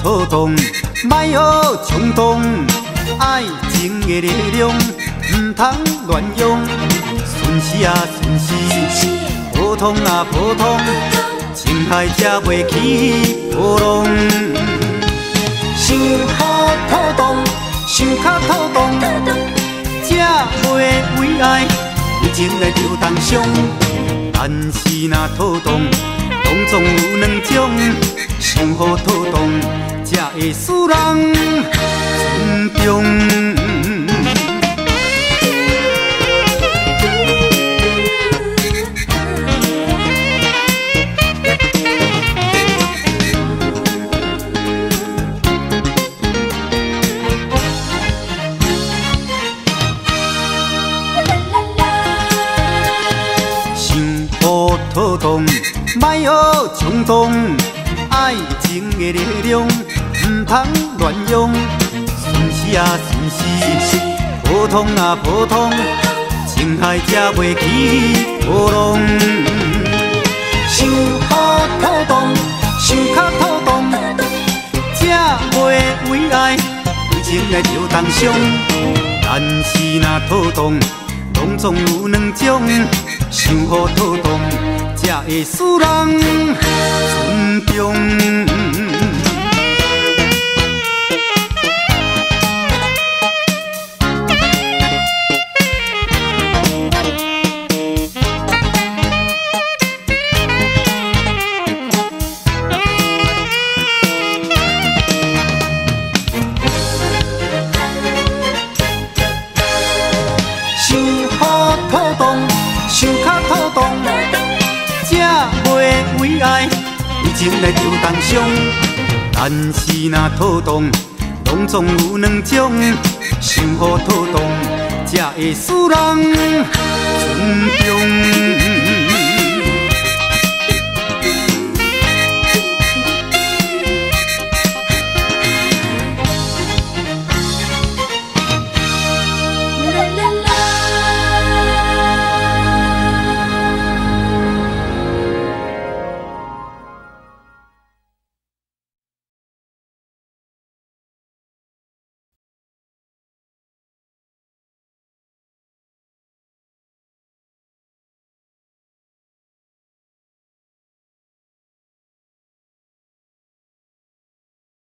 躁动，莫学冲动。爱情的力量，唔通乱用。顺时啊顺时，普通啊普通，情海才袂起波浪。想好透动，想较透动，才袂为爱为情来着重伤。但是若透动，动总有两种，想好透动，才会使人尊重。透动，莫学冲动，爱情的力量唔通乱用。顺时啊顺时，普通啊普通，情海才袂起波浪。想好透动，想较透动，才袂为爱为情来着重伤。但是若透动，动总有两种，想好透动，才会使人尊重。想好透动，想较透动，才袂为爱为情来着重伤。但是若透动，动总有两种，想好透动，才会使人尊重。